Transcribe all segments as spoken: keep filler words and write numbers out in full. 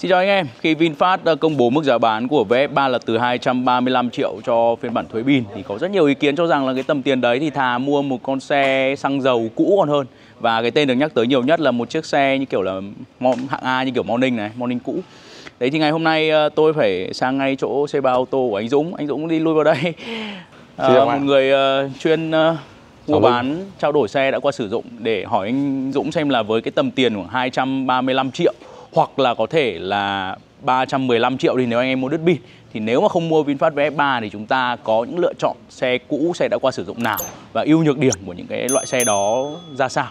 Xin chào anh em, khi VinFast công bố mức giá bán của vê ép ba là từ hai trăm ba mươi lăm triệu cho phiên bản thuế pin thì có rất nhiều ý kiến cho rằng là cái tầm tiền đấy thì thà mua một con xe xăng dầu cũ còn hơn. Và cái tên được nhắc tới nhiều nhất là một chiếc xe như kiểu là hạng A như kiểu Morning này, Morning cũ. Đấy thì ngày hôm nay tôi phải sang ngay chỗ xê ba Auto của anh Dũng, anh Dũng đi lui vào đây. À, một người uh, chuyên uh, mua bán trao đổi xe đã qua sử dụng để hỏi anh Dũng xem là với cái tầm tiền khoảng hai trăm ba mươi lăm triệu hoặc là có thể là ba trăm mười lăm triệu thì nếu anh em mua đứt pin thì nếu mà không mua VinFast vê ép ba thì chúng ta có những lựa chọn xe cũ, xe đã qua sử dụng nào và ưu nhược điểm của những cái loại xe đó ra sao.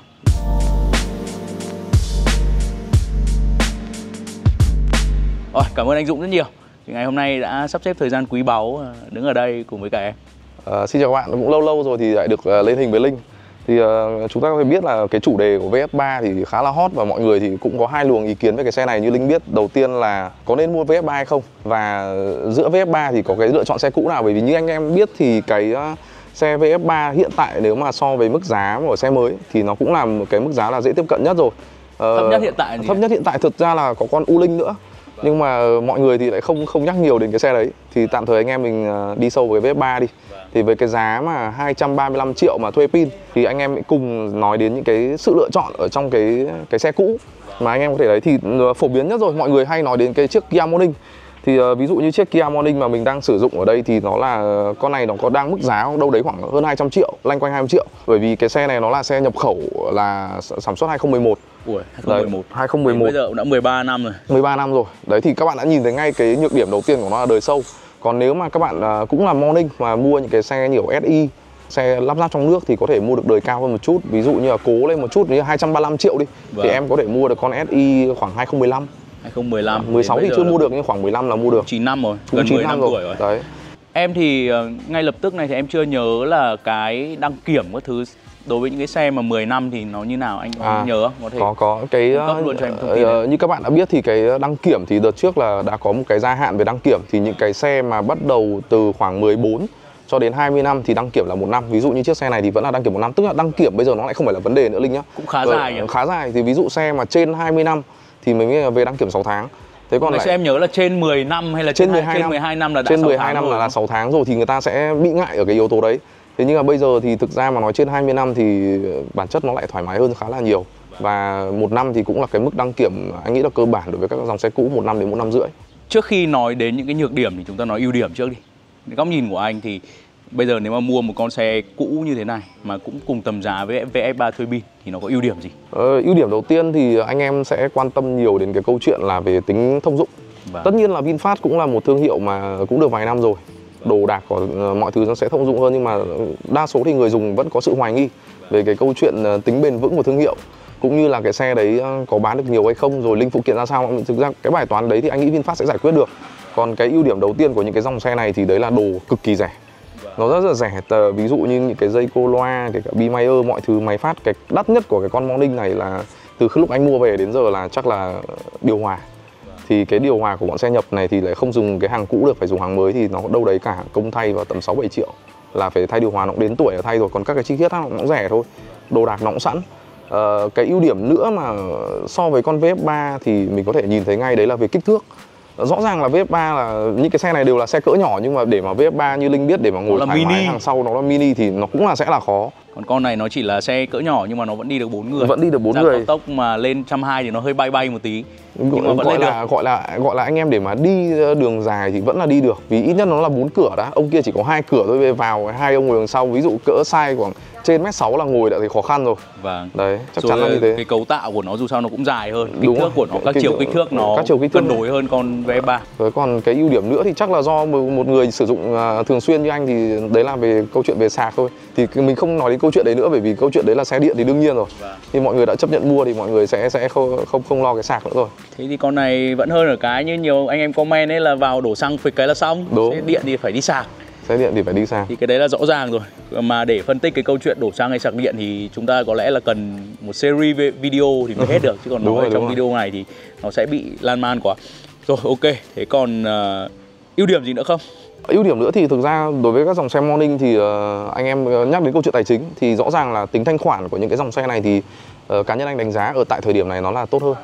Rồi, cảm ơn anh Dũng rất nhiều. Thì ngày hôm nay đã sắp xếp thời gian quý báu đứng ở đây cùng với cả em. À, xin chào các bạn, cũng lâu lâu rồi thì lại được uh, lên hình với Linh. Thì uh, chúng ta có thể biết là cái chủ đề của vê ép ba thì khá là hot và mọi người thì cũng có hai luồng ý kiến về cái xe này. Như Linh biết, đầu tiên là có nên mua vê ép ba hay không, và giữa vê ép ba thì có cái lựa chọn xe cũ nào. Bởi vì như anh em biết thì cái uh, xe vê ép ba hiện tại nếu mà so với mức giá của xe mới thì nó cũng là một cái mức giá là dễ tiếp cận nhất rồi. Uh, thấp nhất hiện tại thấp nhất hiện tại thực ra là có con U Linh nữa. Nhưng mà mọi người thì lại không không nhắc nhiều đến cái xe đấy. Thì tạm thời anh em mình đi sâu với vê ép ba đi. Thì với cái giá mà hai trăm ba mươi lăm triệu mà thuê pin thì anh em cùng nói đến những cái sự lựa chọn ở trong cái cái xe cũ mà anh em có thể thấy. Thì phổ biến nhất rồi, mọi người hay nói đến cái chiếc Kia Morning. Thì uh, ví dụ như chiếc Kia Morning mà mình đang sử dụng ở đây thì nó là con này nó có đang mức giá đâu đấy khoảng hơn hai trăm triệu, loanh quanh hai trăm triệu. Bởi vì cái xe này nó là xe nhập khẩu là sản xuất hai không một một. Ui, hai không một một. hai không một một. Bây giờ cũng đã mười ba năm rồi. mười ba năm rồi. Đấy thì các bạn đã nhìn thấy ngay cái nhược điểm đầu tiên của nó là đời sâu. Còn nếu mà các bạn uh, cũng là Morning mà mua những cái xe kiểu ét i, xe lắp ráp trong nước thì có thể mua được đời cao hơn một chút. Ví dụ như là cố lên một chút, như hai trăm ba mươi lăm triệu đi. Vâng. Thì em có thể mua được con ét i khoảng hai không một lăm. hai không một lăm. mười sáu thì chưa mua được nhưng khoảng mười lăm là mua được. chín năm rồi, gần mười năm rồi. rồi. Đấy. Em thì uh, ngay lập tức này thì em chưa nhớ là cái đăng kiểm các thứ đối với những cái xe mà mười năm thì nó như nào, anh có à, nhớ không? Có thể có có cái luôn cho em thông tin uh, như các bạn đã biết thì cái đăng kiểm thì đợt trước là đã có một cái gia hạn về đăng kiểm. Thì những cái xe mà bắt đầu từ khoảng mười bốn cho đến hai mươi năm thì đăng kiểm là một năm. Ví dụ như chiếc xe này thì vẫn là đăng kiểm một năm, tức là đăng kiểm bây giờ nó lại không phải là vấn đề nữa Linh nhá. Cũng khá Rồi, dài nhỉ? Khá dài. Thì ví dụ xe mà trên hai mươi năm thì mình mới về đăng kiểm sáu tháng. Thế còn lại em nhớ là trên mười năm hay là trên, trên mười hai năm, mười hai năm là đã trên mười sáu hai năm rồi. là, là sáu tháng rồi thì người ta sẽ bị ngại ở cái yếu tố đấy. Thế nhưng mà bây giờ thì thực ra mà nói trên hai mươi năm thì bản chất nó lại thoải mái hơn khá là nhiều. Và một năm thì cũng là cái mức đăng kiểm anh nghĩ là cơ bản đối với các dòng xe cũ, một năm đến một năm rưỡi. Trước khi nói đến những cái nhược điểm thì chúng ta nói ưu điểm trước đi. Góc nhìn của anh thì bây giờ nếu mà mua một con xe cũ như thế này mà cũng cùng tầm giá với vê ép ba thuê pin thì nó có ưu điểm gì? Ờ, ưu điểm đầu tiên thì anh em sẽ quan tâm nhiều đến cái câu chuyện là về tính thông dụng. Vâng. Tất nhiên là VinFast cũng là một thương hiệu mà cũng được vài năm rồi. Đồ đạc của mọi thứ nó sẽ thông dụng hơn, nhưng mà đa số thì người dùng vẫn có sự hoài nghi về cái câu chuyện tính bền vững của thương hiệu, cũng như là cái xe đấy có bán được nhiều hay không, rồi linh phụ kiện ra sao. Thực ra cái bài toán đấy thì anh nghĩ VinFast sẽ giải quyết được. Còn cái ưu điểm đầu tiên của những cái dòng xe này thì đấy là đồ cực kỳ rẻ. Nó rất là rẻ, ví dụ như những cái dây cô loa, kể cả B-Mayer, mọi thứ máy phát. Cái đắt nhất của cái con Morning này là từ lúc anh mua về đến giờ là chắc là điều hòa. Thì cái điều hòa của bọn xe nhập này thì lại không dùng cái hàng cũ được, phải dùng hàng mới, thì nó đâu đấy cả công thay vào tầm sáu bảy triệu là phải thay điều hòa, nó cũng đến tuổi là thay rồi. Còn các cái chi tiết nó cũng rẻ thôi, đồ đạc nó cũng sẵn. Ờ, cái ưu điểm nữa mà so với con vê ép ba thì mình có thể nhìn thấy ngay đấy là về kích thước. Rõ ràng là vê ép ba là những cái xe này đều là xe cỡ nhỏ, nhưng mà để mà vê ép ba như Linh biết để mà ngồi thoải mái mini hàng sau nó là mini thì nó cũng là sẽ là khó. Còn con này nó chỉ là xe cỡ nhỏ nhưng mà nó vẫn đi được bốn người. Vẫn đi được bốn Ra người. cao tốc mà lên một trăm hai mươi thì nó hơi bay bay một tí. Nhưng gọi, mà vẫn gọi lên là được. gọi là gọi là anh em để mà đi đường dài thì vẫn là đi được, vì ít nhất nó là bốn cửa đã. Ông kia chỉ có hai cửa thôi, vào hai ông ngồi đằng sau, ví dụ cỡ size khoảng trên mét sáu là ngồi đã thấy khó khăn rồi. Vâng. Đấy, chắc rồi chắn là như thế. Cái cấu tạo của nó dù sao nó cũng dài hơn, kích Đúng thước rồi. của nó, các cái, chiều kích thước nó các chiều kích thước cân đối hơn con vê ép ba. Rồi còn cái ưu điểm nữa thì chắc là do một người sử dụng thường xuyên như anh thì đấy là về câu chuyện về sạc thôi. Thì mình không nói đến câu chuyện đấy nữa, bởi vì câu chuyện đấy là xe điện thì đương nhiên rồi. Vâng. Thì mọi người đã chấp nhận mua thì mọi người sẽ sẽ không không không lo cái sạc nữa rồi. Thế thì con này vẫn hơn ở cái như nhiều anh em comment ấy là vào đổ xăng phịch cái là xong. Đúng. Xe điện thì phải đi sạc. Xe điện thì phải đi sạc. Thì cái đấy là rõ ràng rồi. Mà để phân tích cái câu chuyện đổ xăng hay sạc điện thì chúng ta có lẽ là cần một series video thì mới hết được. Chứ còn nói rồi, trong video này thì nó sẽ bị lan man quá. Rồi ok, thế còn uh, ưu điểm gì nữa không? Ưu điểm nữa thì thực ra đối với các dòng xe Morning thì uh, anh em nhắc đến câu chuyện tài chính thì rõ ràng là tính thanh khoản của những cái dòng xe này thì uh, cá nhân anh đánh giá ở tại thời điểm này nó là tốt hơn.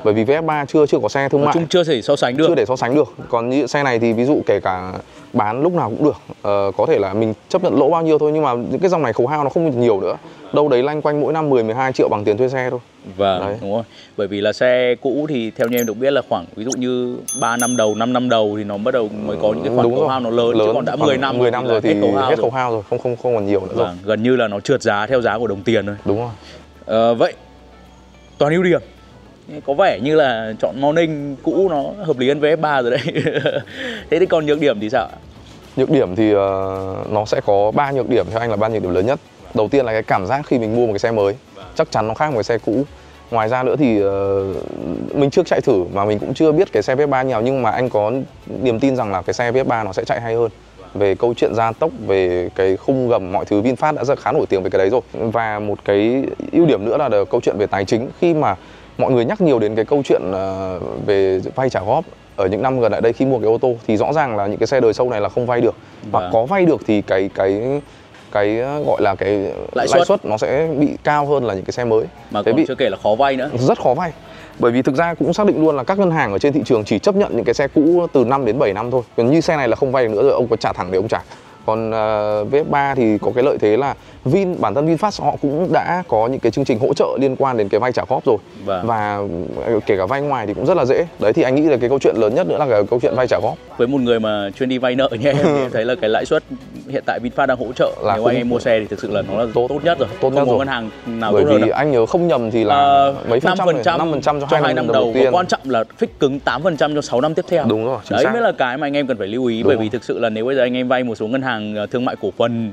Bởi vì vê ép ba chưa chưa có xe thương nói mại, chung chưa thể so sánh được, chưa để so sánh được. Còn như xe này thì ví dụ kể cả bán lúc nào cũng được, ờ, có thể là mình chấp nhận lỗ bao nhiêu thôi, nhưng mà những cái dòng này khấu hao nó không nhiều nữa, đâu đấy loanh quanh mỗi năm mười mười hai triệu bằng tiền thuê xe thôi. Vâng, đấy. Đúng rồi. Bởi vì là xe cũ thì theo như em được biết là khoảng ví dụ như ba năm đầu, năm năm đầu thì nó bắt đầu mới có những cái khoản khấu hao nó lớn, lớn, chứ còn đã mười năm mười năm rồi thì hết khấu hao, hết khấu hao rồi, không không không còn nhiều nữa vâng, rồi. Gần như là nó trượt giá theo giá của đồng tiền thôi. Đúng rồi. Ờ, vậy toàn ưu điểm. Có vẻ như là chọn Morning cũ nó hợp lý hơn với ép ba rồi đấy. Thế thì còn nhược điểm thì sao? Nhược điểm thì uh, nó sẽ có ba nhược điểm, theo anh là ba nhược điểm lớn nhất. Đầu tiên là cái cảm giác khi mình mua một cái xe mới, chắc chắn nó khác một cái xe cũ. Ngoài ra nữa thì uh, mình chưa chạy thử mà mình cũng chưa biết cái xe vê ép ba nhiều, nhưng mà anh có niềm tin rằng là cái xe vê ép ba nó sẽ chạy hay hơn. Về câu chuyện gia tốc, về cái khung gầm, mọi thứ VinFast đã rất khá nổi tiếng về cái đấy rồi. Và một cái ưu điểm nữa là câu chuyện về tài chính. Khi mà mọi người nhắc nhiều đến cái câu chuyện uh, về vay trả góp ở những năm gần lại đây khi mua cái ô tô, thì rõ ràng là những cái xe đời sau này là không vay được, hoặc vâng. có vay được thì cái cái cái gọi là cái lãi suất, lãi suất nó sẽ bị cao hơn là những cái xe mới. Mà còn bị... chưa kể là khó vay nữa. Rất khó vay. Bởi vì thực ra cũng xác định luôn là các ngân hàng ở trên thị trường chỉ chấp nhận những cái xe cũ từ năm đến bảy năm thôi. Còn như xe này là không vay được nữa rồi, ông có trả thẳng để ông trả. Còn uh, vê ép ba thì có cái lợi thế là Vin, bản thân VinFast họ cũng đã có những cái chương trình hỗ trợ liên quan đến cái vay trả góp rồi. Vâng. Và kể cả vay ngoài thì cũng rất là dễ. Đấy thì anh nghĩ là cái câu chuyện lớn nhất nữa là cái câu chuyện vay trả góp. Với một người mà chuyên đi vay nợ như em thì em thấy là cái lãi suất hiện tại VinFast đang hỗ trợ là nếu anh em mua xe thì thực sự là nó là tốt, tốt nhất rồi. Tốt nhất rồi. Ngân hàng nào bởi tốt hơn vì đâu. Anh nhớ không nhầm thì là uh, mấy phần trăm, năm phần trăm cho, cho hai năm đầu. Và quan trọng là fix cứng tám phần trăm cho sáu năm tiếp theo. Đúng rồi. Đấy xác. mới là cái mà anh em cần phải lưu ý. Đúng bởi rồi. Vì thực sự là nếu bây giờ anh em vay một số ngân hàng thương mại cổ phần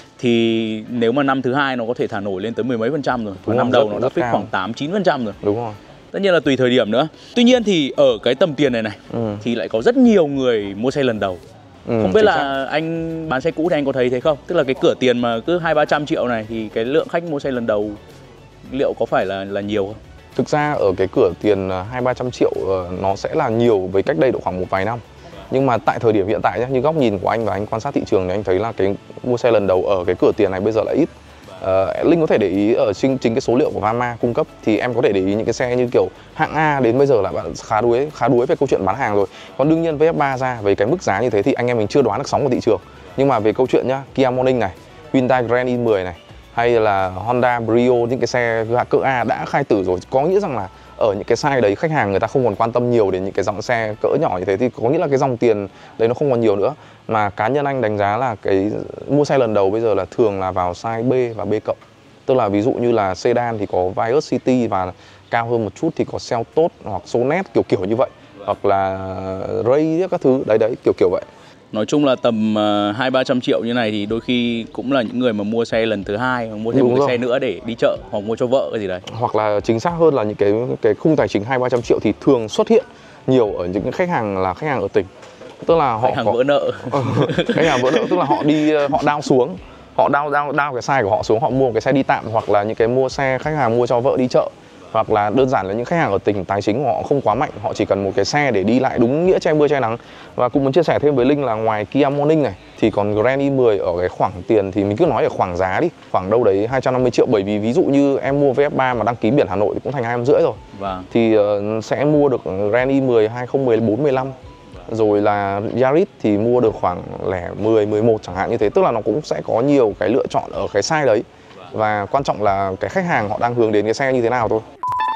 thì nếu mà năm thứ hai nó có thể thả nổi lên tới mười mấy phần trăm rồi. Và năm đầu nó đã fix khoảng tám chín phần trăm rồi. Đúng rồi. Tất nhiên là tùy thời điểm nữa. Tuy nhiên thì ở cái tầm tiền này này ừ. thì lại có rất nhiều người mua xe lần đầu. Ừ, không biết là xác. Anh bán xe cũ thì anh có thấy thế không? Tức là cái cửa tiền mà cứ hai ba trăm triệu này thì cái lượng khách mua xe lần đầu liệu có phải là là nhiều không? Thực ra ở cái cửa tiền hai ba trăm triệu nó sẽ là nhiều với cách đây độ khoảng một vài năm. Nhưng mà tại thời điểm hiện tại nhé, như góc nhìn của anh và anh quan sát thị trường thì anh thấy là cái mua xe lần đầu ở cái cửa tiền này bây giờ là ít. Uh, Linh có thể để ý ở chính, chính cái số liệu của Vama cung cấp thì em có thể để ý những cái xe như kiểu hạng A đến bây giờ là bạn khá đuối khá đuối về câu chuyện bán hàng rồi. Còn đương nhiên vê ép ba ra với cái mức giá như thế thì anh em mình chưa đoán được sóng của thị trường. Nhưng mà về câu chuyện nhá, Kia Morning này, Hyundai Grand i mười này, hay là Honda Brio, những cái xe cỡ A đã khai tử rồi, có nghĩa rằng là ở những cái size đấy khách hàng người ta không còn quan tâm nhiều đến những cái dòng xe cỡ nhỏ như thế, thì có nghĩa là cái dòng tiền đấy nó không còn nhiều nữa. Mà cá nhân anh đánh giá là cái mua xe lần đầu bây giờ là thường là vào size B và B cộng. Tức là ví dụ như là sedan thì có Vios City và cao hơn một chút thì có Seltos hoặc Sonet kiểu kiểu như vậy, hoặc là Ray các thứ đấy đấy kiểu kiểu vậy. Nói chung là tầm hai ba trăm triệu như này thì đôi khi cũng là những người mà mua xe lần thứ hai hoặc mua thêm Đúng một cái rồi. xe nữa để đi chợ hoặc mua cho vợ cái gì đấy. Hoặc là chính xác hơn là những cái cái khung tài chính hai ba trăm triệu thì thường xuất hiện nhiều ở những khách hàng là khách hàng ở tỉnh. Tức là họ khách hàng có... vỡ nợ. Khách hàng vỡ nợ tức là họ đi họ down xuống, họ down down down cái size của họ xuống, họ mua một cái xe đi tạm, hoặc là những cái mua xe khách hàng mua cho vợ đi chợ. Hoặc là đơn giản là những khách hàng ở tỉnh tài chính của họ không quá mạnh, họ chỉ cần một cái xe để đi lại đúng nghĩa che mưa che nắng. Và cũng muốn chia sẻ thêm với Linh là ngoài Kia Morning này thì còn Grand i mười ở cái khoảng tiền thì mình cứ nói ở khoảng giá đi, khoảng đâu đấy hai trăm năm mươi triệu. Bởi vì ví dụ như em mua vê ép ba mà đăng ký biển Hà Nội thì cũng thành hai trăm rưỡi rồi. Vâng. Thì uh, sẽ mua được Grand i mười hai không một bốn mười lăm. Rồi là Yaris thì mua được khoảng lẻ mười mười một chẳng hạn như thế. Tức là nó cũng sẽ có nhiều cái lựa chọn ở cái size đấy. Và quan trọng là cái khách hàng họ đang hướng đến cái xe như thế nào thôi.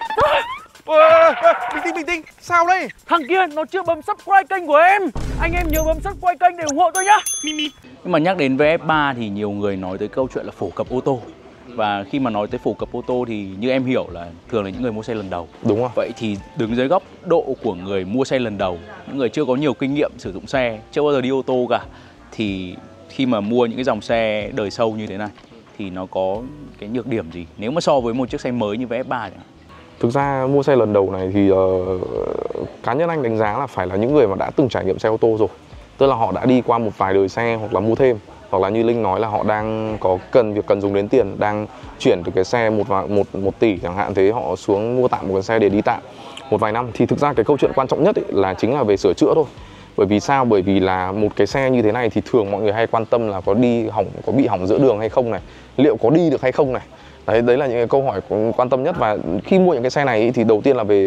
À, bình tĩnh bình tĩnh, sao đây? Thằng kia nó chưa bấm subscribe kênh của em. Anh em nhớ bấm subscribe kênh để ủng hộ tôi nhá. Nhưng mà nhắc đến vê ép ba thì nhiều người nói tới câu chuyện là phổ cập ô tô. Và khi mà nói tới phổ cập ô tô thì như em hiểu là thường là những người mua xe lần đầu. Đúng rồi. Vậy thì đứng dưới góc độ của người mua xe lần đầu, những người chưa có nhiều kinh nghiệm sử dụng xe, chưa bao giờ đi ô tô cả, thì khi mà mua những cái dòng xe đời sau như thế này thì nó có cái nhược điểm gì nếu mà so với một chiếc xe mới như vê ép ba chẳng? Thực ra mua xe lần đầu này thì uh, cá nhân anh đánh giá là phải là những người mà đã từng trải nghiệm xe ô tô rồi. Tức là họ đã đi qua một vài đời xe hoặc là mua thêm, hoặc là như Linh nói là họ đang có cần việc cần dùng đến tiền, đang chuyển từ cái xe một một một tỷ chẳng hạn thế, họ xuống mua tạm một cái xe để đi tạm một vài năm. Thì thực ra cái câu chuyện quan trọng nhất ấy là chính là về sửa chữa thôi. Bởi vì sao? Bởi vì là một cái xe như thế này thì thường mọi người hay quan tâm là có đi hỏng, có bị hỏng giữa đường hay không này, liệu có đi được hay không này. Đấy, đấy là những cái câu hỏi quan tâm nhất. Và khi mua những cái xe này thì đầu tiên là về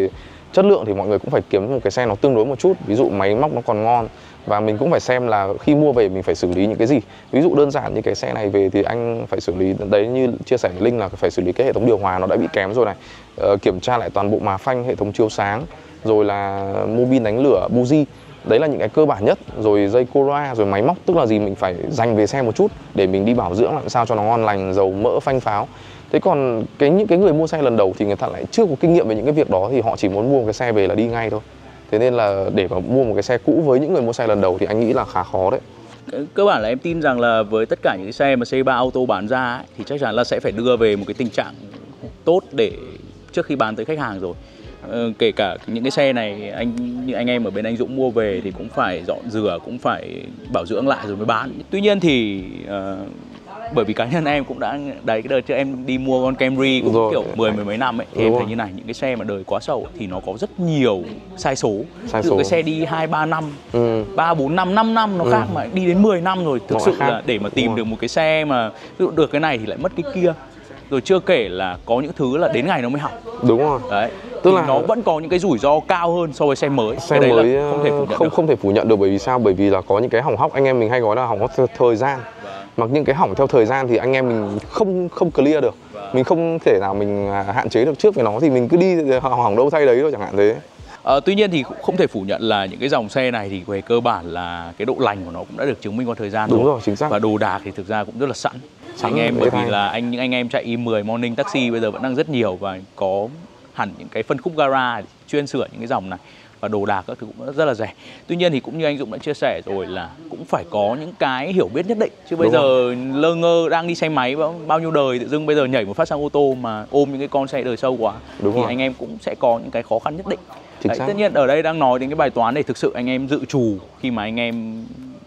chất lượng thì mọi người cũng phải kiếm một cái xe nó tương đối một chút, ví dụ máy móc nó còn ngon. Và mình cũng phải xem là khi mua về mình phải xử lý những cái gì. Ví dụ đơn giản như cái xe này về thì anh phải xử lý, đấy như chia sẻ với Linh là phải xử lý cái hệ thống điều hòa nó đã bị kém rồi này, ờ, kiểm tra lại toàn bộ má phanh, hệ thống chiếu sáng, rồi là mô bin đánh lửa, buji. Đấy là những cái cơ bản nhất. Rồi dây Corolla, rồi máy móc, tức là gì mình phải dành về xe một chút để mình đi bảo dưỡng làm sao cho nó ngon lành, dầu mỡ, phanh pháo. Thế còn cái những cái người mua xe lần đầu thì người ta lại chưa có kinh nghiệm về những cái việc đó, thì họ chỉ muốn mua một cái xe về là đi ngay thôi. Thế nên là để mà mua một cái xe cũ với những người mua xe lần đầu thì anh nghĩ là khá khó đấy. Cơ bản là em tin rằng là với tất cả những cái xe mà xê ba Auto bán ra ấy, thì chắc chắn là sẽ phải đưa về một cái tình trạng tốt để trước khi bán tới khách hàng rồi. Ờ, kể cả những cái xe này anh như anh em ở bên anh Dũng mua về thì cũng phải dọn rửa, cũng phải bảo dưỡng lại rồi mới bán. Tuy nhiên thì uh, bởi vì cá nhân em cũng đã đấy, cái đợt trước em đi mua con Camry cũng rồi, kiểu mười mười mấy năm ấy thì em thấy như này, những cái xe mà đời quá sầu thì nó có rất nhiều sai số. Sai Ví dụ số. Cái xe đi hai ba năm, ba bốn năm, năm năm nó ừ. khác, mà đi đến mười năm rồi thực nó sự là để mà tìm được một cái xe mà ví dụ được cái này thì lại mất cái kia. Rồi chưa kể là có những thứ là đến ngày nó mới hỏng. Đúng rồi. Đấy. Tức thì là nó vẫn có những cái rủi ro cao hơn so với xe mới. Xe cái đấy mới là không thể phủ nhận không được. không thể phủ nhận được bởi vì sao? Bởi vì là có những cái hỏng hóc, anh em mình hay nói là hỏng hóc theo thời gian. Mặc những cái hỏng theo thời gian thì anh em mình không không clear được. Mình không thể nào mình hạn chế được trước về nó thì mình cứ đi hỏng hỏng đâu thay đấy thôi chẳng hạn thế. À, tuy nhiên thì cũng không thể phủ nhận là những cái dòng xe này thì về cơ bản là cái độ lành của nó cũng đã được chứng minh qua thời gian. Đúng rồi. rồi, chính xác. Và đồ đạc thì thực ra cũng rất là sẵn. Sẵn anh em bởi vì thay. là anh những anh em chạy i mười Morning Taxi bây giờ vẫn đang rất nhiều và có hẳn những cái phân khúc gara chuyên sửa những cái dòng này, và đồ đạc các thứ cũng rất là rẻ. Tuy nhiên thì cũng như anh Dũng đã chia sẻ rồi là cũng phải có những cái hiểu biết nhất định, chứ bây Đúng giờ rồi. lơ ngơ đang đi xe máy bao nhiêu đời tự dưng bây giờ nhảy một phát sang ô tô mà ôm những cái con xe đời sâu quá. Đúng thì rồi. Anh em cũng sẽ có những cái khó khăn nhất định. Đấy, tất nhiên ở đây đang nói đến cái bài toán này, thực sự anh em dự trù khi mà anh em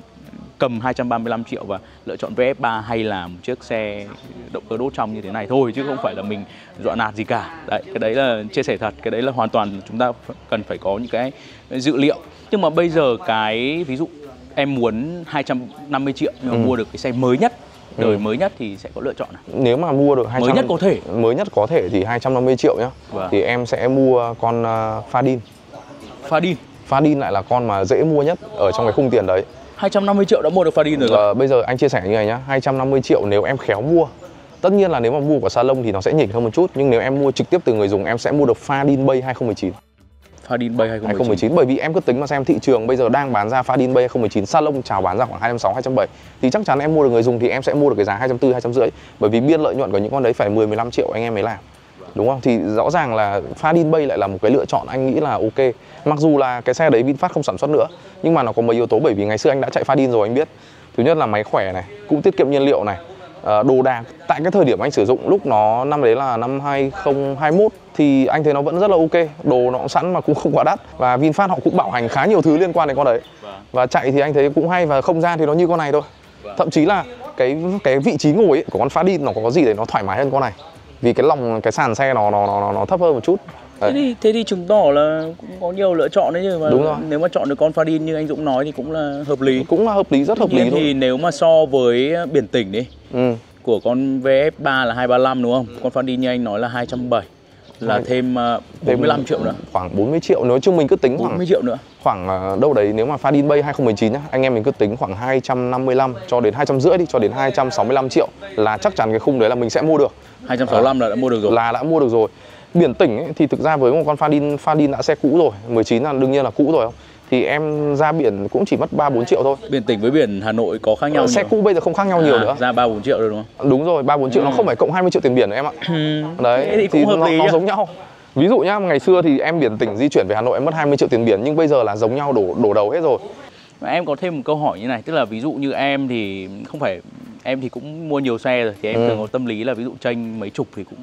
cầm hai trăm ba mươi lăm triệu và lựa chọn vê ép ba hay là một chiếc xe động cơ đốt trong như thế này thôi, chứ không phải là mình dọa nạt gì cả. Đấy, cái đấy là chia sẻ thật, cái đấy là hoàn toàn chúng ta cần phải có những cái dữ liệu. Nhưng mà bây giờ cái ví dụ em muốn hai trăm năm mươi triệu nhưng mà ừ. mua được cái xe mới nhất, đời ừ. mới nhất thì sẽ có lựa chọn nào? Nếu mà mua được hai trăm, mới nhất có thể mới nhất có thể thì hai trăm năm mươi triệu nhá. Vâng. Thì em sẽ mua con uh, Fadin. Fadin. Fadin lại là con mà dễ mua nhất ở trong cái khung tiền đấy. hai trăm năm mươi triệu đã mua được Fadin rồi. Ờ, bây giờ anh chia sẻ như này nhá, hai trăm năm mươi triệu nếu em khéo mua. Tất nhiên là nếu mà mua của salon thì nó sẽ nhỉnh hơn một chút, nhưng nếu em mua trực tiếp từ người dùng em sẽ mua được Fadin Bay hai không một chín. Fadin Bay hai không một chín. hai không một chín bởi vì em cứ tính mà xem thị trường bây giờ đang bán ra Fadin Bay hai không một chín, salon chào bán ra khoảng hai trăm sáu mươi, hai trăm bảy mươi thì chắc chắn em mua được người dùng thì em sẽ mua được cái giá hai trăm bốn mươi, hai trăm rưỡi, bởi vì biên lợi nhuận của những con đấy phải mười mười lăm triệu anh em mới làm. Đúng không? Thì rõ ràng là Fadin Bay lại là một cái lựa chọn anh nghĩ là ok. Mặc dù là cái xe đấy VinFast không sản xuất nữa, nhưng mà nó có mấy yếu tố, bởi vì ngày xưa anh đã chạy Fadin rồi anh biết. Thứ nhất là máy khỏe này, cũng tiết kiệm nhiên liệu này, à, đồ đạc. Tại cái thời điểm anh sử dụng lúc nó năm đấy là năm hai không hai mốt thì anh thấy nó vẫn rất là ok. Đồ nó cũng sẵn mà cũng không quá đắt. Và VinFast họ cũng bảo hành khá nhiều thứ liên quan đến con đấy. Và chạy thì anh thấy cũng hay, và không gian thì nó như con này thôi. Thậm chí là cái cái vị trí ngồi ấy của con Fadin nó có gì đấy nó thoải mái hơn con này. Vì cái lòng cái sàn xe nó nó nó, nó thấp hơn một chút. Thế thì, thế thì chứng tỏ là cũng có nhiều lựa chọn đấy chứ mà. Đúng rồi. Nếu mà chọn được con Fadin như anh Dũng nói thì cũng là hợp lý. Cũng là hợp lý, rất hợp lý thôi. Thì nếu mà so với biển tỉnh đi, ừ. của con vê ép ba là hai trăm ba mươi lăm đúng không? Con Fadin như anh nói là hai trăm bảy mươi, là thêm bốn mươi lăm triệu nữa. Khoảng bốn mươi triệu, nói chung mình cứ tính bốn mươi khoảng triệu nữa. Khoảng đâu đấy nếu mà Fadin Bay hai không một chín nhá, anh em mình cứ tính khoảng hai trăm năm mươi lăm cho đến hai trăm rưỡi đi, cho đến hai trăm sáu mươi lăm triệu là chắc chắn cái khung đấy là mình sẽ mua được. hai trăm sáu mươi lăm à, là đã mua được rồi. Là đã mua được rồi. Biển tỉnh ấy, thì thực ra với một con Fadin Fadin đã xe cũ rồi, mười chín là đương nhiên là cũ rồi không? Thì em ra biển cũng chỉ mất ba bốn triệu thôi. Biển tỉnh với biển Hà Nội có khác nhau ờ, nhiều. Xe cũ bây giờ không khác nhau nhiều à, nữa. Ra ba bốn triệu rồi đúng không? Đúng rồi, ba bốn triệu ừ. Nó không phải cộng hai mươi triệu tiền biển nữa em ạ. Ừ. Đấy, thì, thì cũng nó, hợp lý nó giống nhau. Ví dụ nhá, ngày xưa thì em biển tỉnh di chuyển về Hà Nội em mất hai mươi triệu tiền biển, nhưng bây giờ là giống nhau, đổ đổ đầu hết rồi. Em có thêm một câu hỏi như này, tức là ví dụ như em thì không phải, em thì cũng mua nhiều xe rồi, thì em ừ. thường có tâm lý là ví dụ chênh mấy chục thì cũng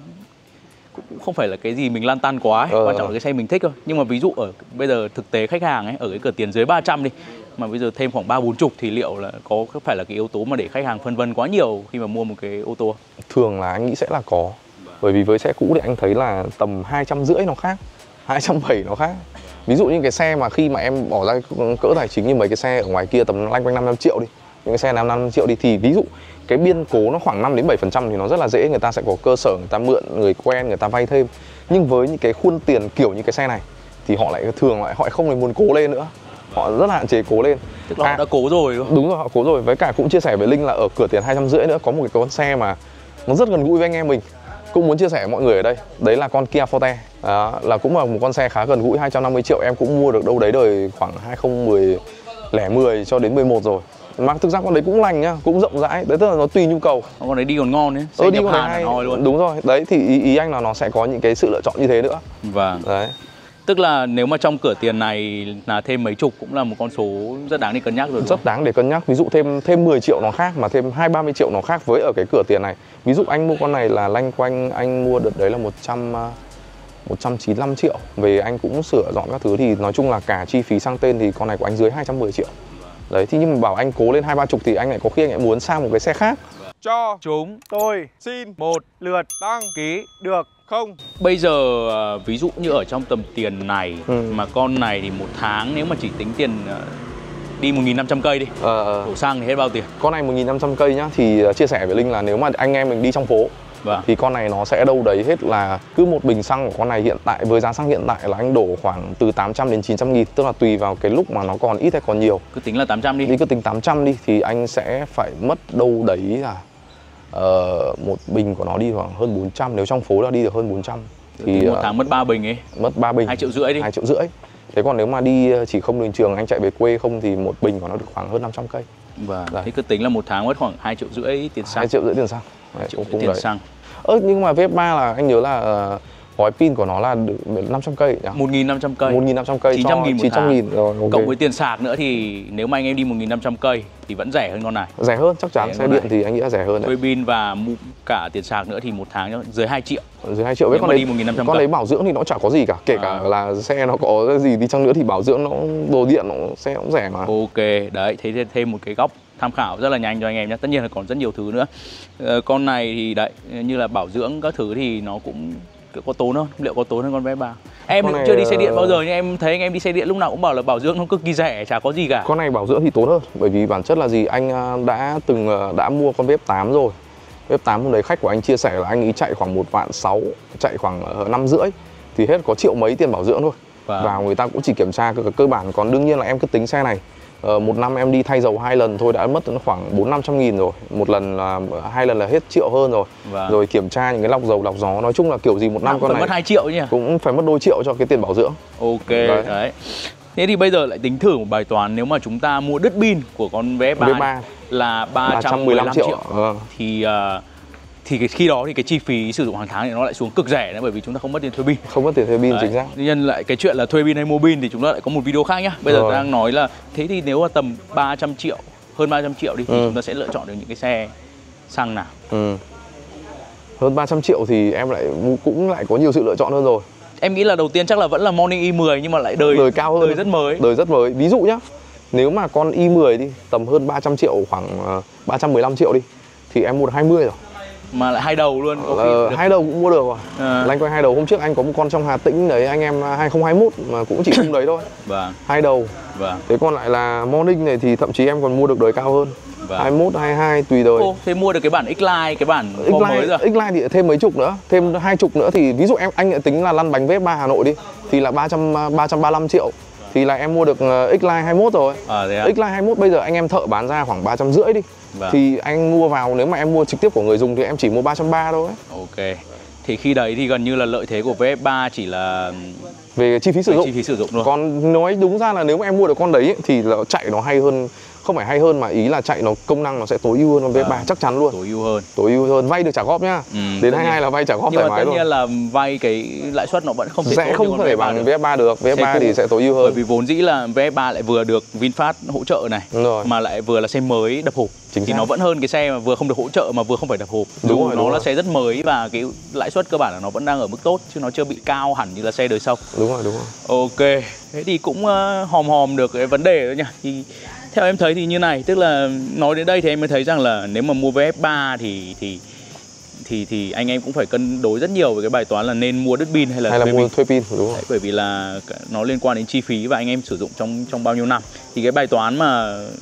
cũng không phải là cái gì mình lan tan quá ấy. Ừ. Quan trọng là cái xe mình thích thôi. Nhưng mà ví dụ ở bây giờ thực tế khách hàng ấy, ở cái cửa tiền dưới ba trăm đi, mà bây giờ thêm khoảng ba bốn chục thì liệu là có phải là cái yếu tố mà để khách hàng phân vân quá nhiều khi mà mua một cái ô tô? Thường là anh nghĩ sẽ là có. Bởi vì với xe cũ thì anh thấy là tầm hai trăm rưỡi nó khác, hai trăm bảy mươi nó khác. Ví dụ như cái xe mà khi mà em bỏ ra cỡ tài chính như mấy cái xe ở ngoài kia tầm lanh quanh năm trăm triệu đi, những cái xe năm năm triệu đi, thì ví dụ cái biên cố nó khoảng năm đến bảy phần trăm thì nó rất là dễ, người ta sẽ có cơ sở, người ta mượn, người quen, người ta vay thêm. Nhưng với những cái khuôn tiền kiểu như cái xe này thì họ lại thường lại họ không lại muốn cố lên nữa, họ rất là hạn chế cố lên. Tức là à, họ đã cố rồi đúng không? Đúng rồi, họ cố rồi. Với cả cũng chia sẻ với Linh là ở cửa tiền hai trăm rưỡi nữa có một cái con xe mà nó rất gần gũi với anh em mình, cũng muốn chia sẻ với mọi người ở đây. Đấy là con Kia Forte. Đó, là cũng là một con xe khá gần gũi, hai trăm năm mươi triệu em cũng mua được đâu đấy đời khoảng hai không một không cho đến mười một rồi. Mà thực ra con đấy cũng lành nhá, cũng rộng rãi. Đấy tức là nó tùy nhu cầu. Con đấy đi còn ngon đấy. Ờ, đi con đấy hay luôn. Đúng rồi. Đấy thì ý, ý anh là nó sẽ có những cái sự lựa chọn như thế nữa. Vâng. Đấy. Tức là nếu mà trong cửa tiền này là thêm mấy chục cũng là một con số rất đáng để cân nhắc rồi. Rất đáng để cân nhắc. Ví dụ thêm thêm mười triệu nó khác, mà thêm hai ba mươi triệu nó khác với ở cái cửa tiền này. Ví dụ anh mua con này là lanh quanh anh mua đợt đấy là một trăm một trăm chín mươi lăm triệu. Về anh cũng sửa dọn các thứ thì nói chung là cả chi phí sang tên thì con này của anh dưới hai trăm mười triệu. Đấy thì nhưng mà bảo anh cố lên hai ba chục thì anh lại có khi anh lại muốn sang một cái xe khác. Cho chúng tôi xin một lượt đăng ký được không? Bây giờ ví dụ như ở trong tầm tiền này ừ. mà con này thì một tháng nếu mà chỉ tính tiền đi một nghìn năm trăm cây đi, ờ, đổ xăng thì hết bao tiền? Con này một nghìn năm trăm cây nhá, thì chia sẻ với Linh là nếu mà anh em mình đi trong phố vâng. thì con này nó sẽ đâu đấy hết là cứ một bình xăng của con này hiện tại với giá xăng hiện tại là anh đổ khoảng từ tám trăm đến chín trăm nghìn, tức là tùy vào cái lúc mà nó còn ít hay còn nhiều. Cứ tính là tám trăm đi. Đi cứ tính tám trăm đi thì anh sẽ phải mất đâu đấy là uh, một bình của nó đi khoảng hơn bốn trăm, nếu trong phố là đi được hơn bốn trăm. Thì một tháng uh, mất ba bình ấy. Mất ba bình. hai triệu rưỡi đi. hai triệu rưỡi. Thế còn nếu mà đi chỉ không đến trường anh chạy về quê không thì một bình của nó được khoảng hơn năm trăm cây. Vâng. Thế cứ tính là một tháng mất khoảng hai triệu rưỡi tiền xăng. hai triệu rưỡi tiền xăng. Đấy, triệu rưỡi tiền đấy. Xăng. Ơ nhưng mà vê ép ba là anh nhớ là uh, gói pin của nó là được năm trăm cây nhỉ? một nghìn năm trăm cây. một nghìn năm trăm cây chín trăm nghìn một chín trăm nghìn rồi. Okay. Cộng với tiền sạc nữa thì nếu mà anh em đi một nghìn năm trăm cây thì vẫn rẻ hơn con này. Rẻ hơn chắc chắn, xe điện này. Thì anh nghĩ là rẻ hơn đấy. Thuê pin và cả tiền sạc nữa thì một tháng dưới hai triệu. Dưới hai triệu với con đấy. Con đấy bảo dưỡng thì nó chả có gì cả, kể à. cả là xe nó có gì đi chăng nữa thì bảo dưỡng nó đồ điện nó xe cũng rẻ mà. Ok, đấy, thế thêm một cái góc tham khảo rất là nhanh cho anh em nhé. Tất nhiên là còn rất nhiều thứ nữa. Ờ, con này thì đấy, như là bảo dưỡng các thứ thì nó cũng có tốn hơn, liệu có tốn hơn con vê ép ba? Em cũng chưa đi xe điện bao giờ nhưng em thấy anh em đi xe điện lúc nào cũng bảo là bảo dưỡng nó cực kỳ rẻ, chả có gì cả. Con này bảo dưỡng thì tốn hơn, bởi vì bản chất là gì, anh đã từng đã mua con vê ép tám rồi. vê ép tám hôm đấy khách của anh chia sẻ là anh ấy chạy khoảng một vạn sáu, chạy khoảng năm rưỡi thì hết có triệu mấy tiền bảo dưỡng thôi. Và, và người ta cũng chỉ kiểm tra cơ, cơ bản, còn đương nhiên là em cứ tính xe này. Ờ, một năm em đi thay dầu hai lần thôi đã mất khoảng bốn năm trăm nghìn rồi, một lần là hai lần là hết triệu hơn rồi. Vâng. Rồi kiểm tra những cái lọc dầu lọc gió, nói chung là kiểu gì một năm con phải này mất hai triệu nhỉ, cũng phải mất đôi triệu cho cái tiền bảo dưỡng. Ok đấy. đấy Thế thì bây giờ lại tính thử một bài toán, nếu mà chúng ta mua đứt pin của con vê ép ba là ba trăm mười lăm triệu, triệu. Vâng. thì uh, thì khi đó thì cái chi phí sử dụng hàng tháng thì nó lại xuống cực rẻ nữa, bởi vì chúng ta không mất tiền thuê pin. Không mất tiền thuê pin, chính xác. Tuy nhiên lại cái chuyện là thuê pin hay mua pin thì chúng ta lại có một video khác nhá. Bây giờ tôi đang nói là thế thì nếu mà tầm ba trăm triệu, hơn ba trăm triệu đi thì ừ. chúng ta sẽ lựa chọn được những cái xe xăng nào? Ừ. Hơn ba trăm triệu thì em lại cũng lại có nhiều sự lựa chọn hơn rồi. Em nghĩ là đầu tiên chắc là vẫn là Morning i mười nhưng mà lại đời đời cao hơn, đời rất mới. Đời rất mới. Ví dụ nhá, nếu mà con i mười đi tầm hơn ba trăm triệu, khoảng ba trăm mười lăm triệu đi thì em mua được hai mươi rồi. Mà lại hai đầu luôn. Có ờ, hai đầu cũng mua được rồi. À. Lanh quanh hai đầu. Hôm trước anh có một con trong Hà Tĩnh đấy, anh em hai không hai mốt mà cũng chỉ khung đấy thôi. Vâng. Hai đầu. Vâng. Thế còn lại là Morning này thì thậm chí em còn mua được đời cao hơn. Vâng. hai mốt, hai hai tùy đời. Ô, thế mua được cái bản X-Line, cái bản form mới rồi. X-Line thì thêm mấy chục nữa, thêm hai chục nữa thì ví dụ em anh lại tính là lăn bánh vê ép ba Hà Nội đi thì là ba trăm ba mươi lăm triệu. Thì là em mua được X-Line hai mốt rồi. À, à? X-Line hai mốt bây giờ anh em thợ bán ra khoảng ba trăm rưỡi đi. Vâng. Thì anh mua vào, nếu mà em mua trực tiếp của người dùng thì em chỉ mua ba trăm ba mươi thôi. Ok. Thì khi đấy thì gần như là lợi thế của vê ép ba chỉ là về chi phí sử dụng. Chi phí sử dụng thôi. Còn nói đúng ra là nếu mà em mua được con đấy thì là chạy nó hay hơn, không phải hay hơn mà ý là chạy nó công năng nó sẽ tối ưu hơn con vê ép ba, à, chắc chắn luôn. Tối ưu hơn. Tối ưu hơn, vay được trả góp nhá. Ừ, đến hai mươi hai là vay trả góp thoải mái luôn. Nhưng mà tất nhiên là vay cái lãi suất nó vẫn không thể sẽ không thể bằng vê ép ba được. vê ép ba thì sẽ tối ưu hơn. Bởi vì vốn dĩ là vê ép ba lại vừa được VinFast hỗ trợ này, mà lại vừa là xe mới đập hộp. Chính thì xác. Nó vẫn hơn cái xe mà vừa không được hỗ trợ mà vừa không phải đập hộp. Đúng rồi, nó đúng là rồi. Xe rất mới và cái lãi suất cơ bản là nó vẫn đang ở mức tốt chứ nó chưa bị cao hẳn như là xe đời sau. Đúng rồi, đúng rồi. Ok, thế thì cũng uh, hòm hòm được cái vấn đề đó nhỉ. Thì theo em thấy thì như này, tức là nói đến đây thì em mới thấy rằng là nếu mà mua vê ép ba thì thì thì thì anh em cũng phải cân đối rất nhiều về cái bài toán là nên mua đứt pin hay là, hay là thuê mua pin. thuê pin, đúng không? Đấy, bởi vì là nó liên quan đến chi phí và anh em sử dụng trong trong bao nhiêu năm. Thì cái bài toán mà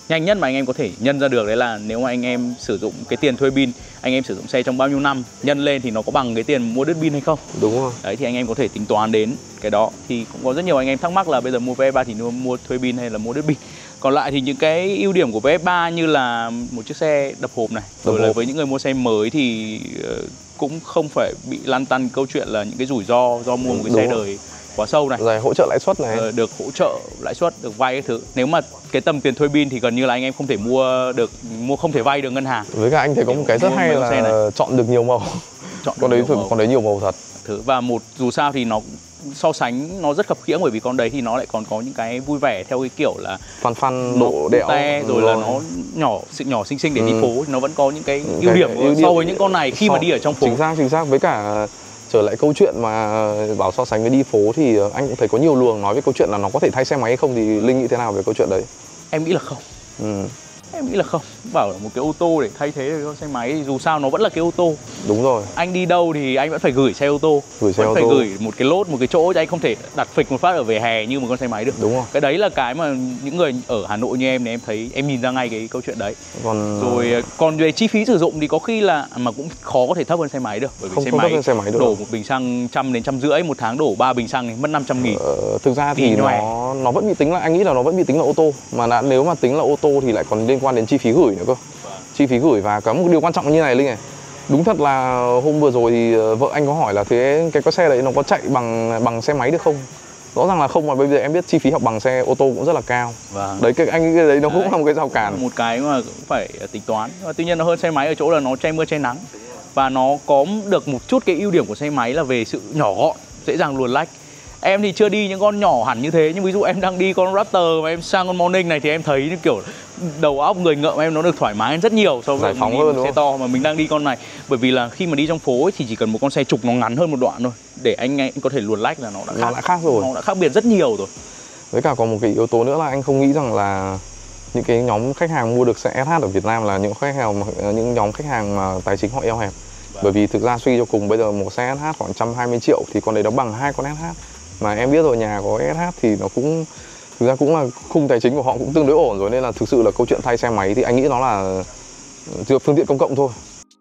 nhanh nhất mà anh em có thể nhân ra được đấy là nếu mà anh em sử dụng cái tiền thuê pin, anh em sử dụng xe trong bao nhiêu năm, nhân lên thì nó có bằng cái tiền mua đứt pin hay không. Đúng rồi. Đấy thì anh em có thể tính toán đến cái đó. Thì cũng có rất nhiều anh em thắc mắc là bây giờ mua vê ép ba thì mua thuê pin hay là mua đứt pin. Còn lại thì những cái ưu điểm của vê ép ba như là một chiếc xe đập hộp này, rồi là với những người mua xe mới thì cũng không phải bị lăn tăn câu chuyện là những cái rủi ro do mua một cái xe đời quá sâu này, rồi hỗ trợ lãi suất này, được hỗ trợ lãi suất, được vay các thứ. Nếu mà cái tầm tiền thuê pin thì gần như là anh em không thể mua được, mua không thể vay được ngân hàng. Với cả anh thấy có một cái rất hay là chọn được nhiều màu. Chọn con đấy màu. Con đấy nhiều màu thật. Thứ và một dù sao thì nó so sánh nó rất khập khiễng, bởi vì con đấy thì nó lại còn có những cái vui vẻ theo cái kiểu là phăn phăn độ đẽo te, rồi, rồi là nó nhỏ sự nhỏ xinh xinh để ừ. đi phố thì nó vẫn có những cái ưu điểm so với những con này khi so, mà đi ở trong phố. Chính xác chính xác với cả trở lại câu chuyện mà bảo so sánh với đi phố thì anh cũng thấy có nhiều luồng nói về câu chuyện là nó có thể thay xe máy hay không, thì Linh nghĩ thế nào về câu chuyện đấy? Em nghĩ là không. Ừ. Em nghĩ là không. Bảo là một cái ô tô để thay thế cho xe máy thì dù sao nó vẫn là cái ô tô. Đúng rồi. Anh đi đâu thì anh vẫn phải gửi xe ô tô. Gửi xe vẫn ô phải tô. gửi một cái lốt, một cái chỗ chứ anh không thể đặt phịch một phát ở vỉa hè như một con xe máy được. Đúng rồi. Cái đấy là cái mà những người ở Hà Nội như em thì em thấy, em nhìn ra ngay cái câu chuyện đấy. Còn rồi còn về chi phí sử dụng thì có khi là mà cũng khó có thể thấp hơn xe máy được, bởi vì không, xe, không máy xe máy được đổ đâu. một bình xăng trăm đến trăm rưỡi, một tháng đổ ba bình xăng thì mất năm trăm nghìn. Ờ, thực ra thì nó nó vẫn bị tính là, anh nghĩ là nó vẫn bị tính là ô tô, mà đã, nếu mà tính là ô tô thì lại còn liên quan đến chi phí gửi nữa cơ. Chi phí gửi. Và có một điều quan trọng như này Linh này, đúng thật là hôm vừa rồi thì vợ anh có hỏi là thế cái cái xe đấy nó có chạy bằng bằng xe máy được không? Rõ ràng là không, mà bây giờ em biết chi phí học bằng xe ô tô cũng rất là cao. Vâng. Đấy cái anh nghĩ cái đấy nó đấy, cũng là một cái rào cản, một cái mà cũng phải tính toán. Và tuy nhiên nó hơn xe máy ở chỗ là nó che mưa che nắng, và nó có được một chút cái ưu điểm của xe máy là về sự nhỏ gọn, dễ dàng luồn lách. Em thì chưa đi những con nhỏ hẳn như thế, nhưng ví dụ em đang đi con Raptor mà em sang con Morning này thì em thấy như kiểu đầu óc người ngợm em nó được thoải mái rất nhiều so với phóng hơn, xe to mà mình đang đi con này. Bởi vì là khi mà đi trong phố ấy, thì chỉ cần một con xe trục nó ngắn hơn một đoạn thôi để anh, anh có thể luồn lách là nó đã khác, nó đã khác rồi, nó đã khác biệt rất nhiều rồi. Với cả còn một cái yếu tố nữa là anh không nghĩ rằng là những cái nhóm khách hàng mua được xe ét hát ở Việt Nam là những khách hàng mà, những nhóm khách hàng mà tài chính họ eo hẹp. Vâng. Bởi vì thực ra suy cho cùng bây giờ một xe ét hát khoảng một trăm hai mươi triệu thì con đấy nó bằng hai con ét hát. Mà em biết rồi, nhà có ét hát thì nó cũng thực ra cũng là khung tài chính của họ cũng tương đối ổn rồi, nên là thực sự là câu chuyện thay xe máy thì anh nghĩ nó là phương tiện công cộng thôi.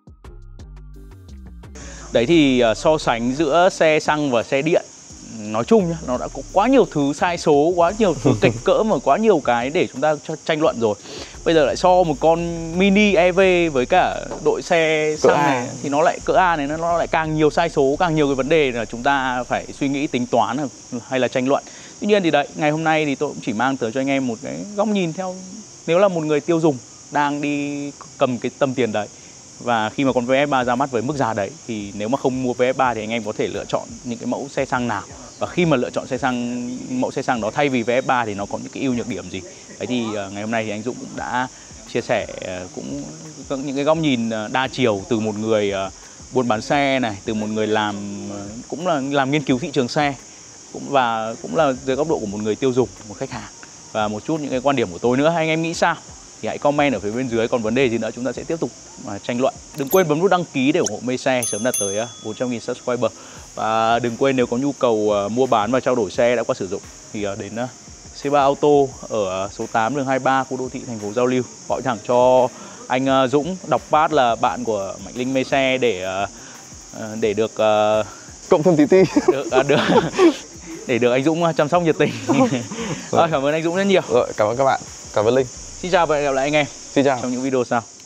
Đấy thì uh, so sánh giữa xe xăng và xe điện nói chung nhá, nó đã có quá nhiều thứ sai số, quá nhiều thứ kịch cỡ mà quá nhiều cái để chúng ta tranh luận rồi. Bây giờ lại so một con mini e vê với cả đội xe xăng này thì nó lại cỡ A này nó lại càng nhiều sai số, càng nhiều cái vấn đề là chúng ta phải suy nghĩ tính toán hay là tranh luận. Tuy nhiên thì đấy, ngày hôm nay thì tôi cũng chỉ mang tới cho anh em một cái góc nhìn theo nếu là một người tiêu dùng đang đi cầm cái tầm tiền đấy. Và khi mà con vê ép ba ra mắt với mức giá đấy thì nếu mà không mua vê ép ba thì anh em có thể lựa chọn những cái mẫu xe xăng nào. Và khi mà lựa chọn xe xăng, mẫu xe xăng đó thay vì vê ép ba thì nó có những cái ưu nhược điểm gì. Đấy thì uh, ngày hôm nay thì anh Dũng cũng đã chia sẻ uh, cũng những cái góc nhìn uh, đa chiều từ một người uh, buôn bán xe này, từ một người làm uh, cũng là làm nghiên cứu thị trường xe, cũng và cũng là dưới góc độ của một người tiêu dùng, một khách hàng, và một chút những cái quan điểm của tôi nữa. Anh em nghĩ sao? Thì hãy comment ở phía bên dưới, còn vấn đề gì nữa chúng ta sẽ tiếp tục uh, tranh luận. Đừng quên bấm nút đăng ký để ủng hộ Mê Xe sớm đạt tới uh, bốn trăm nghìn subscriber. Và đừng quên nếu có nhu cầu uh, mua bán và trao đổi xe đã qua sử dụng thì uh, đến uh, xê ba Auto ở uh, số tám đường hai mươi ba khu đô thị thành phố Giao Lưu. Gọi thẳng cho anh uh, Dũng, đọc pad là bạn của Mạnh Linh Mê Xe để uh, uh, để được uh, cộng thêm tí ti được, uh, được để được anh Dũng uh, chăm sóc nhiệt tình. Rồi, cảm ơn anh Dũng rất nhiều. Rồi, cảm ơn các bạn. Cảm ơn Linh. Xin chào và hẹn gặp lại anh em Xin chào trong những video sau.